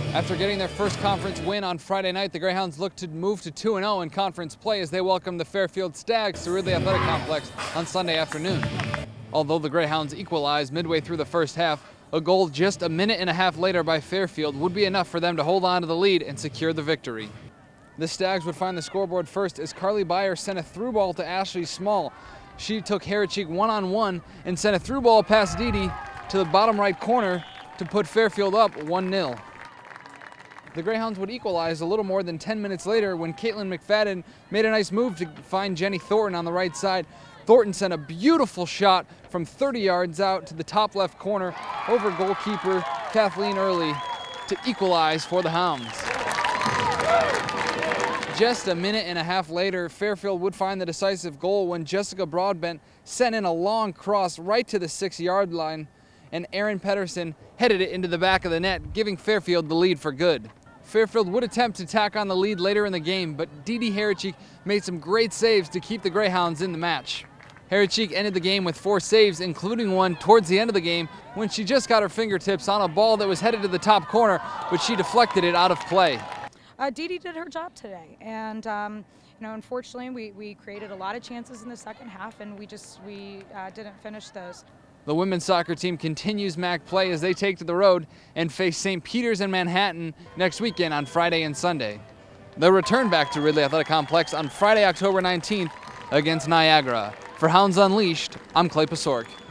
After getting their first conference win on Friday night, the Greyhounds look to move to 2-0 in conference play as they welcome the Fairfield Stags to Ridley Athletic Complex on Sunday afternoon. Although the Greyhounds equalized midway through the first half, a goal just a minute and a half later by Fairfield would be enough for them to hold on to the lead and secure the victory. The Stags would find the scoreboard first as Carly Byer sent a through ball to Ashley Small. She took Haracheek one-on-one and sent a through ball past Didi to the bottom right corner to put Fairfield up 1-0. The Greyhounds would equalize a little more than 10 minutes later when Caitlin McFadden made a nice move to find Jenny Thornton on the right side. Thornton sent a beautiful shot from 30 yards out to the top left corner over goalkeeper Kathleen Early to equalize for the Hounds. Just a minute and a half later, Fairfield would find the decisive goal when Jessica Broadbent sent in a long cross right to the 6-yard line, and Erin Pedersen headed it into the back of the net, giving Fairfield the lead for good. Fairfield would attempt to tack on the lead later in the game, but Didi Haracheek made some great saves to keep the Greyhounds in the match. Haracheek ended the game with 4 saves, including one towards the end of the game when she just got her fingertips on a ball that was headed to the top corner, but she deflected it out of play. Didi did her job today, and unfortunately we created a lot of chances in the second half, and we didn't finish those. The women's soccer team continues MAC play as they take to the road and face St. Peter's and Manhattan next weekend on Friday and Sunday. They'll return back to Ridley Athletic Complex on Friday, October 19th against Niagara. For Hounds Unleashed, I'm Clay Pasork.